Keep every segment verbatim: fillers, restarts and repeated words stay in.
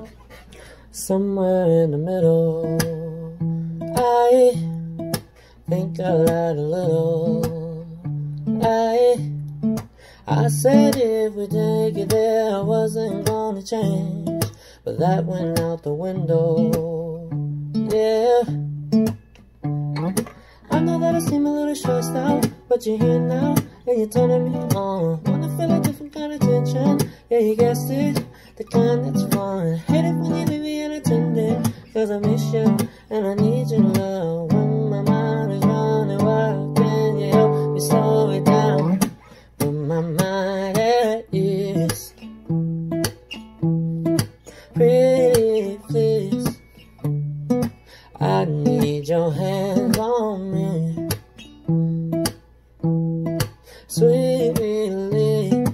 somewhere in the middle. I think I lied a little. I I said if we take it there, I wasn't gonna change, but that went out the window. Yeah, I know that I seem a little stressed out, but you're here now, and you're turning me on. Wanna feel a different kind of tension, yeah, you guessed it, the kind that's fun. Hate it when you leave me unattended, cause I miss you, and I need your love. When my mind is running wild, can you help me slow it down? When my mind at ease, pretty please, I need your hands on me. Sweet relief,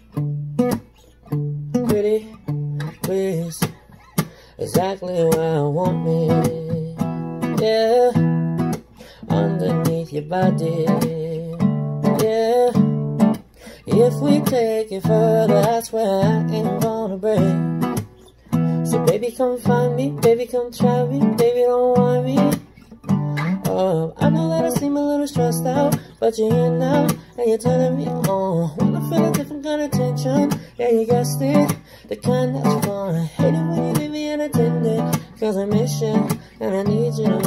pretty please, exactly where I want me. Yeah, underneath your body. Yeah, if we take it further, that's where I ain't gonna break. So baby, come find me, baby, come try me, baby, don't want me. Oh, I know that I seem a little stressed out, but you're here now, and you're turning me on. Wanna feel a different kind of tension, yeah, you guessed it, the kind that's fun. Hate it when you leave me unattended, cause I miss you, and I need you to